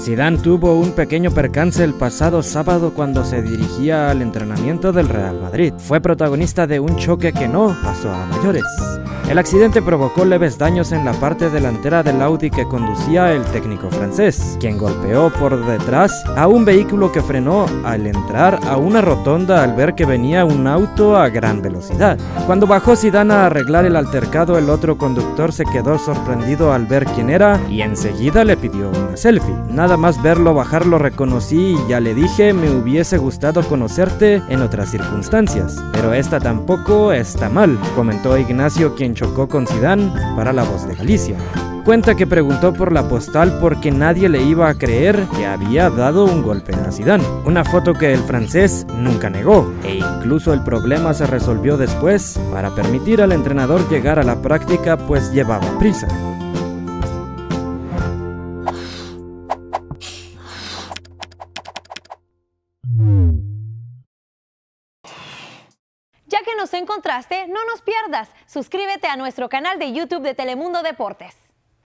Zidane tuvo un pequeño percance el pasado sábado cuando se dirigía al entrenamiento del Real Madrid. Fue protagonista de un choque que no pasó a mayores. El accidente provocó leves daños en la parte delantera del Audi que conducía el técnico francés, quien golpeó por detrás a un vehículo que frenó al entrar a una rotonda al ver que venía un auto a gran velocidad. Cuando bajó Zidane a arreglar el altercado, el otro conductor se quedó sorprendido al ver quién era y enseguida le pidió una selfie. Nada más verlo bajar lo reconocí y ya le dije, me hubiese gustado conocerte en otras circunstancias, pero esta tampoco está mal, comentó Ignacio, quien chocó con Zidane para La Voz de Galicia. Cuenta que preguntó por la postal porque nadie le iba a creer que había dado un golpe a Zidane, una foto que el francés nunca negó, e incluso el problema se resolvió después para permitir al entrenador llegar a la práctica, pues llevaba prisa. Ya que nos encontraste, no nos pierdas. Suscríbete a nuestro canal de YouTube de Telemundo Deportes.